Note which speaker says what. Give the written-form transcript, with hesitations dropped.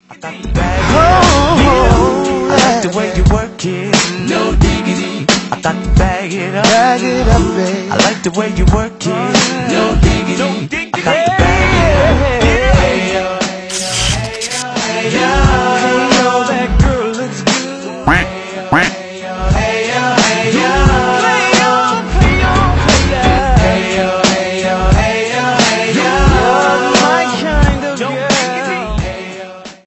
Speaker 1: I got the bag. Oh, I like the way you work it. No diggity. I got to bag it up, babe. I like the way you work it.